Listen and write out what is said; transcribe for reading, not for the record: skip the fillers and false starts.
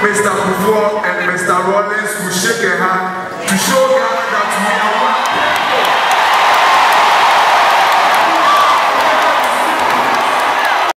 Mr. Kwaw and Mr. Rollins will shake a hand to show Ghana that we are